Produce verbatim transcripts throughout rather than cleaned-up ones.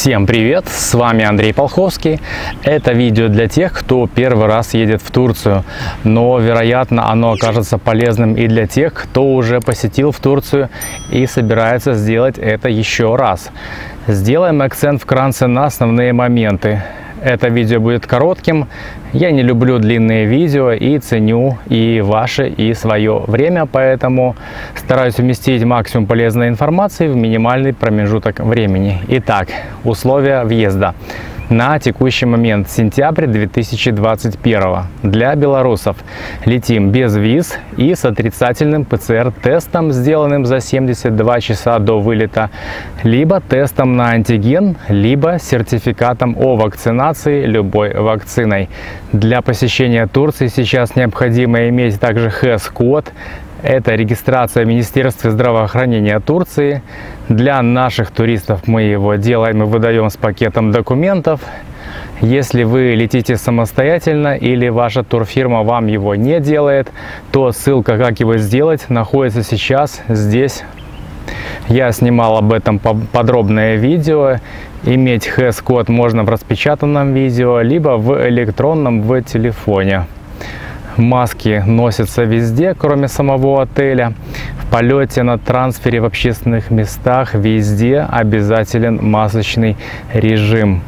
Всем привет! С вами Андрей Полховский. Это видео для тех, кто первый раз едет в Турцию, но вероятно оно окажется полезным и для тех, кто уже посетил в Турцию и собирается сделать это еще раз. Сделаем акцент вкратце на основные моменты. Это видео будет коротким. Я не люблю длинные видео и ценю и ваше, и свое время, поэтому стараюсь уместить максимум полезной информации в минимальный промежуток времени. Итак, условия въезда. На текущий момент, сентябрь две тысячи двадцать первого, для белорусов летим без виз и с отрицательным ПЦР-тестом, сделанным за семьдесят два часа до вылета, либо тестом на антиген, либо сертификатом о вакцинации любой вакциной. Для посещения Турции сейчас необходимо иметь также хэс-код. Это регистрация в Министерстве здравоохранения Турции. Для наших туристов мы его делаем и выдаем с пакетом документов. Если вы летите самостоятельно или ваша турфирма вам его не делает, то ссылка, как его сделать, находится сейчас здесь. Я снимал об этом подробное видео. Иметь хэс-код можно в распечатанном видео, либо в электронном в телефоне. Маски носятся везде, кроме самого отеля. В полете, на трансфере, в общественных местах везде обязателен масочный режим.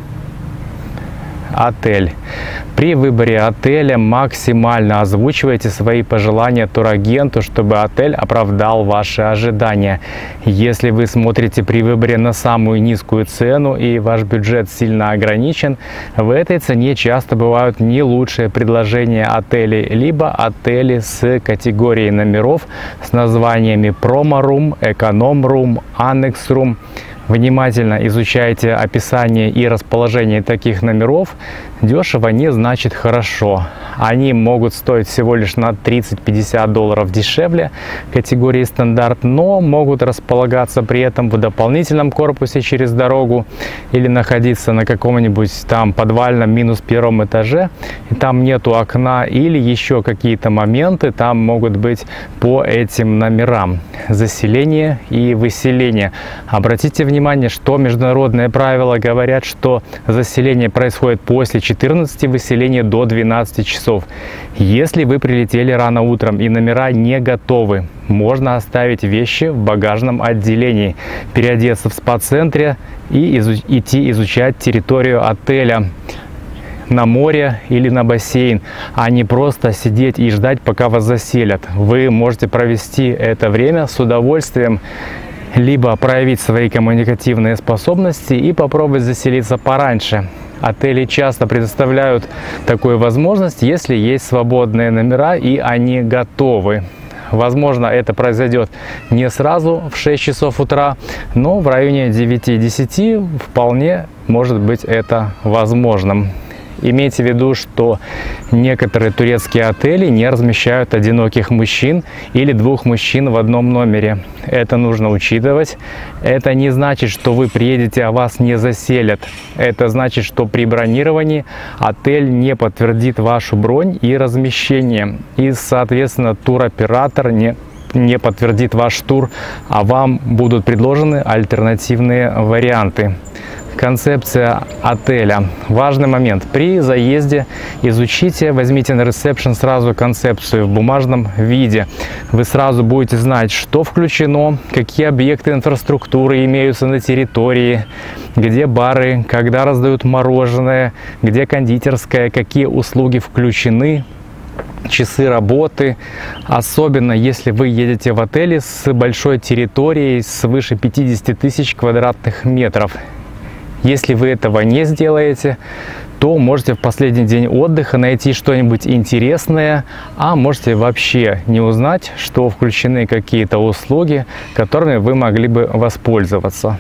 Отель. При выборе отеля максимально озвучивайте свои пожелания турагенту, чтобы отель оправдал ваши ожидания. Если вы смотрите при выборе на самую низкую цену и ваш бюджет сильно ограничен, в этой цене часто бывают не лучшие предложения отелей, либо отели с категорией номеров с названиями промо-рум, эконом-рум, аннекс-рум. Внимательно изучайте описание и расположение таких номеров. Дешево не значит хорошо. Они могут стоить всего лишь на тридцать-пятьдесят долларов дешевле категории стандарт, но могут располагаться при этом в дополнительном корпусе через дорогу или находиться на каком-нибудь там подвальном минус первом этаже, и там нету окна, или еще какие-то моменты там могут быть по этим номерам. Заселение и выселение. Обратите внимание, что международные правила говорят, что заселение происходит после четырнадцати, выселение до двенадцати часов. Если вы прилетели рано утром и номера не готовы, можно оставить вещи в багажном отделении, переодеться в спа-центре и изу- идти изучать территорию отеля на море или на бассейн, а не просто сидеть и ждать, пока вас заселят. Вы можете провести это время с удовольствием, либо проявить свои коммуникативные способности и попробовать заселиться пораньше. Отели часто предоставляют такую возможность, если есть свободные номера и они готовы. Возможно, это произойдет не сразу в шесть часов утра, но в районе девяти-десяти вполне может быть это возможным. Имейте в виду, что некоторые турецкие отели не размещают одиноких мужчин или двух мужчин в одном номере. Это нужно учитывать. Это не значит, что вы приедете, а вас не заселят. Это значит, что при бронировании отель не подтвердит вашу бронь и размещение. И, соответственно, туроператор не не подтвердит ваш тур, а вам будут предложены альтернативные варианты. Концепция отеля. Важный момент. При заезде изучите, возьмите на ресепшн сразу концепцию в бумажном виде. Вы сразу будете знать, что включено, какие объекты инфраструктуры имеются на территории, где бары, когда раздают мороженое, где кондитерская, какие услуги включены, часы работы, особенно если вы едете в отеле с большой территорией, свыше пятидесяти тысяч квадратных метров. Если вы этого не сделаете, то можете в последний день отдыха найти что-нибудь интересное, а можете вообще не узнать, что включены какие-то услуги, которыми вы могли бы воспользоваться.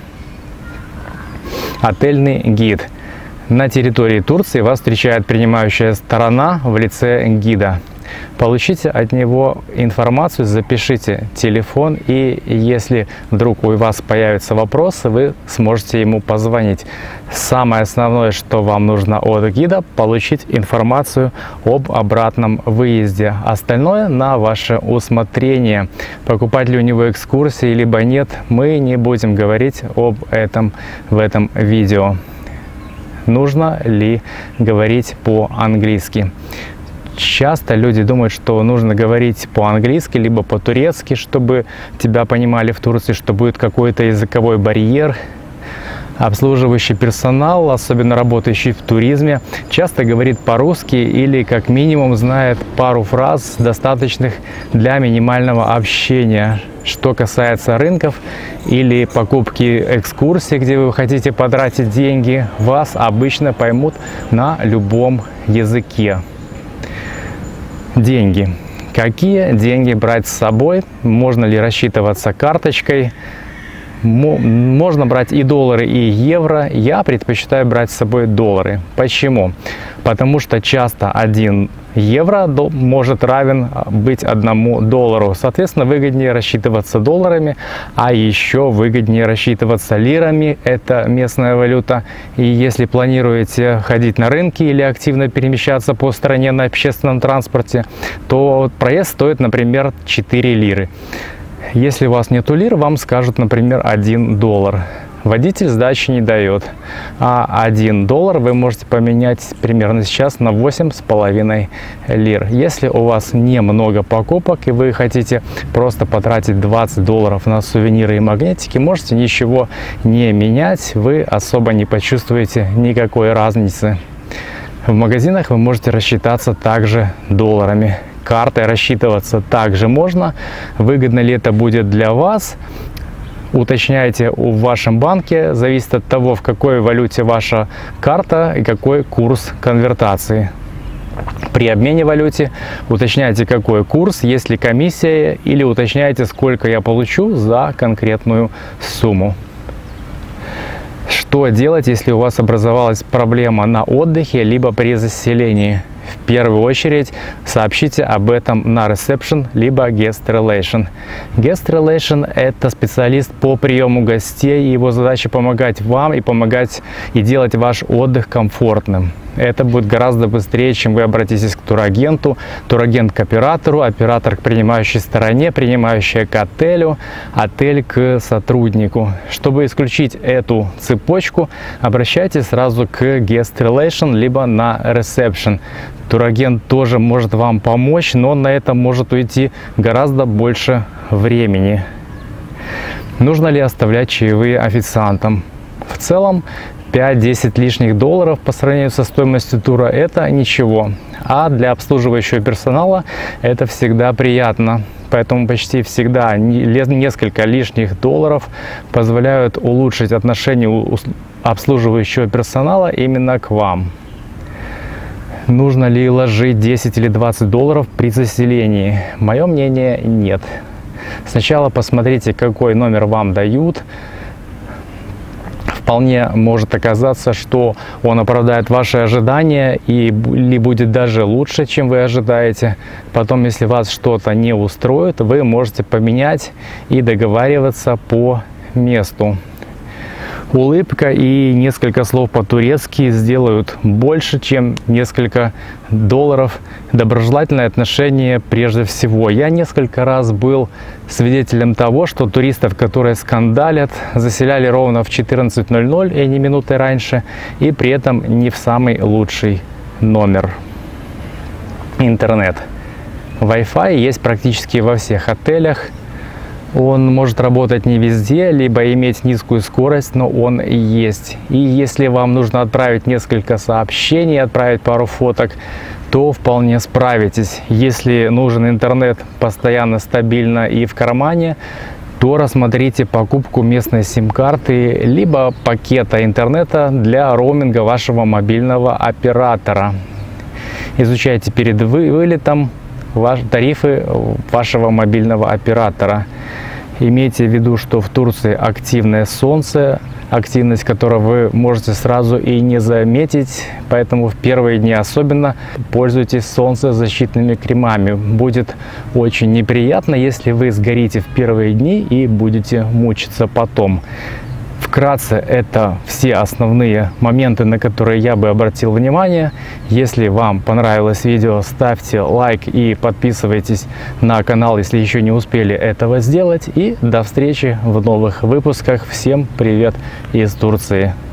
Отельный гид. На территории Турции вас встречает принимающая сторона в лице гида. Получите от него информацию, запишите телефон, и если вдруг у вас появятся вопросы, вы сможете ему позвонить. Самое основное, что вам нужно от гида, получить информацию об обратном выезде. Остальное на ваше усмотрение. Покупать ли у него экскурсии, либо нет, мы не будем говорить об этом в этом видео. Нужно ли говорить по-английски? Часто люди думают, что нужно говорить по-английски, либо по-турецки, чтобы тебя понимали в Турции, что будет какой-то языковой барьер. Обслуживающий персонал, особенно работающий в туризме, часто говорит по-русски или как минимум знает пару фраз, достаточных для минимального общения. Что касается рынков или покупки экскурсий, где вы хотите потратить деньги, вас обычно поймут на любом языке. Деньги. Какие деньги брать с собой? Можно ли рассчитываться карточкой? Можно брать и доллары, и евро. Я предпочитаю брать с собой доллары. Почему? Потому что часто один евро может равен быть одному доллару. Соответственно, выгоднее рассчитываться долларами, а еще выгоднее рассчитываться лирами. Это местная валюта. И если планируете ходить на рынки или активно перемещаться по стране на общественном транспорте, то проезд стоит, например, четыре лиры. Если у вас нету лир, вам скажут, например, один доллар. Водитель сдачи не дает, а один доллар вы можете поменять примерно сейчас на восемь с половиной лир. Если у вас немного покупок и вы хотите просто потратить двадцать долларов на сувениры и магнитики, можете ничего не менять, вы особо не почувствуете никакой разницы. В магазинах вы можете рассчитаться также долларами. Картой рассчитываться также можно. Выгодно ли это будет для вас? Уточняйте в вашем банке. Зависит от того, в какой валюте ваша карта и какой курс конвертации. При обмене валюте уточняйте, какой курс, есть ли комиссия, или уточняйте, сколько я получу за конкретную сумму. Что делать, если у вас образовалась проблема на отдыхе, либо при заселении? В первую очередь сообщите об этом на ресепшн, либо Guest Relation. Guest Relation – это специалист по приему гостей, его задача помогать вам и помогать и делать ваш отдых комфортным. Это будет гораздо быстрее, чем вы обратитесь к турагенту, турагент к оператору, оператор к принимающей стороне, принимающая к отелю, отель к сотруднику. Чтобы исключить эту цепочку, обращайтесь сразу к Guest Relation, либо на Reception. Турагент тоже может вам помочь, но на это может уйти гораздо больше времени. Нужно ли оставлять чаевые официантам? В целом, пять-десять лишних долларов по сравнению со стоимостью тура – это ничего. А для обслуживающего персонала это всегда приятно. Поэтому почти всегда несколько лишних долларов позволяют улучшить отношение обслуживающего персонала именно к вам. Нужно ли ложить десять или двадцать долларов при заселении? Мое мнение – нет. Сначала посмотрите, какой номер вам дают. Вполне может оказаться, что он оправдает ваши ожидания и или будет даже лучше, чем вы ожидаете. Потом, если вас что-то не устроит, вы можете поменять и договариваться по месту. Улыбка и несколько слов по-турецки сделают больше, чем несколько долларов. Доброжелательное отношение прежде всего. Я несколько раз был свидетелем того, что туристов, которые скандалят, заселяли ровно в четырнадцать ноль ноль и не минуты раньше, и при этом не в самый лучший номер. Интернет. Wi-Fi есть практически во всех отелях. Он может работать не везде, либо иметь низкую скорость, но он есть. И если вам нужно отправить несколько сообщений, отправить пару фоток, то вполне справитесь. Если нужен интернет постоянно, стабильно и в кармане, то рассмотрите покупку местной сим-карты, либо пакета интернета для роуминга вашего мобильного оператора. Изучайте перед вылетом тарифы вашего мобильного оператора. Имейте в виду, что в Турции активное солнце, активность которой вы можете сразу и не заметить, поэтому в первые дни особенно пользуйтесь солнцезащитными кремами. Будет очень неприятно, если вы сгорите в первые дни и будете мучиться потом. Вкратце, это все основные моменты, на которые я бы обратил внимание. Если вам понравилось видео, ставьте лайк и подписывайтесь на канал, если еще не успели этого сделать. И до встречи в новых выпусках. Всем привет из Турции!